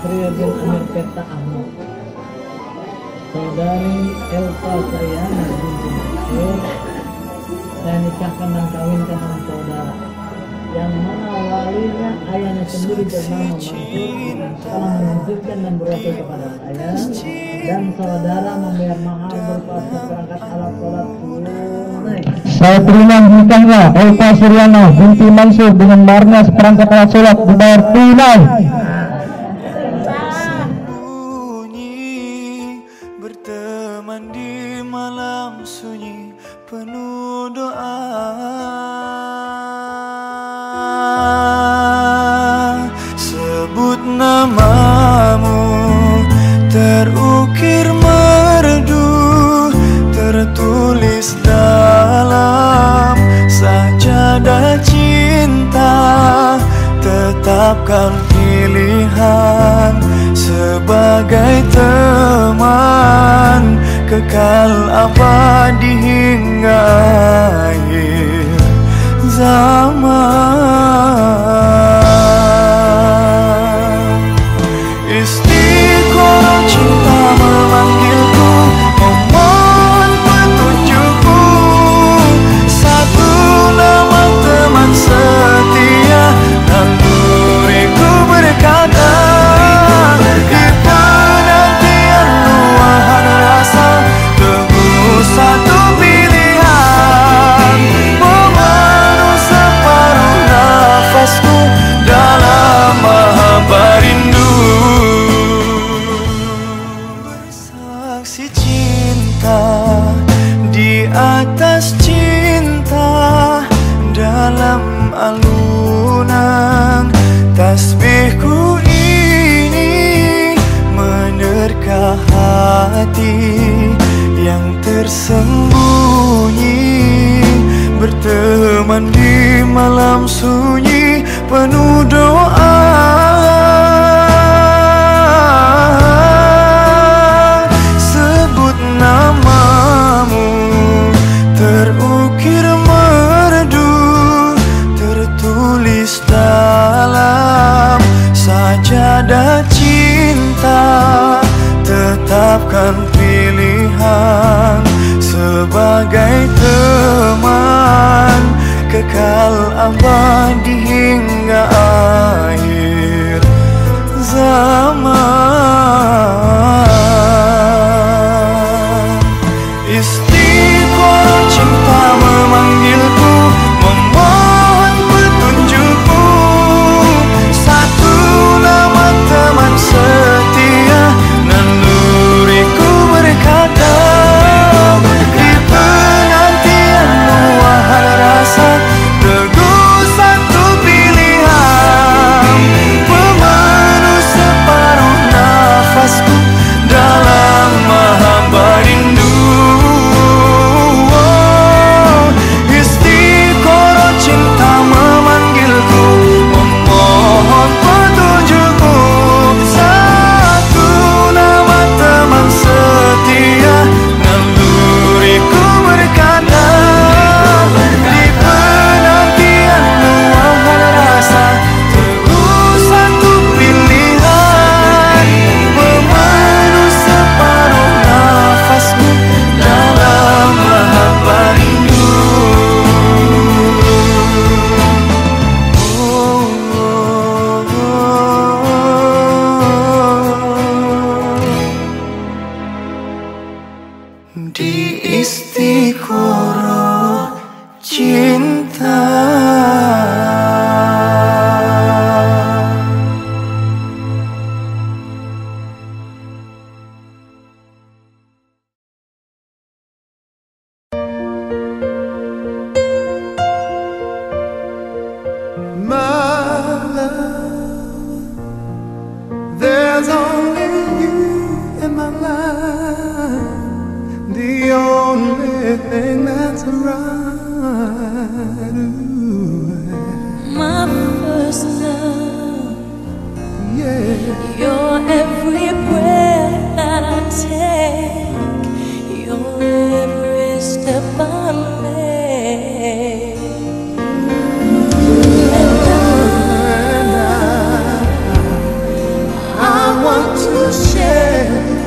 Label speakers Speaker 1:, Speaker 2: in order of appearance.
Speaker 1: Satria bin Amir Peta Ahmad, saudari Elva Sayana binti Mansur, saya nikahkan dan kawinkan dengan saudara yang mana walinya ayahnya sendiri bernama Mansur telah menunjukkan dan berwakil kepada saya, dan saudara membayar mahar berupa seperangkat alat sholat tunai.
Speaker 2: Saya terima nikahnya Elva Suryana binti Mansur dengan maharnya seperangkat alat sholat dibayar tunai.
Speaker 3: Berteman di malam sunyi penuh doa, sebut namamu terukir merdu, tertulis dalam sajadah cinta, tetapkan pilihan sebagai teman kekal abadi hingga akhir zaman. Istiqoroh cinta memanggilku, memohon petunjukku, satu nama teman setia, naluriku berkata, di penantianmu wahai rasa, teguh satu pilihan, memandu separuh nafasku dalam mahabbah rindu. Bersaksi cinta di atas cinta, dalam alunan tasbihku ini menerka hati yang tersembunyi, berteman di malam sunyi penuh doa, sebut namamu terukir merdu, tertulis dalam sajadah cinta, tetapkan pilihan sebagai teman kekal abadi hingga akhir zaman. Istiqoroh cinta memanggilku, memohon petunjukku, satu nama teman setia, naluriku berkata, di penantianmu wahai rasa, teguh satu pilihan, memandu separuh nafasku dalam mahabbah rindu. Istiqoroh cinta memanggilku, memohon petunjukku, satu nama teman setia, naluriku berkata, di penantianmu wahai rasa, teguh satu pilihan, memandu separuh nafasku dalam mahabbah rindu. Di istiqoroh cinta.
Speaker 4: My love, there's only you in my life, the only thing that's right. Ooh.
Speaker 5: My first love,
Speaker 4: Yeah.
Speaker 5: your every breath that I take, your every step I make. And I
Speaker 4: to share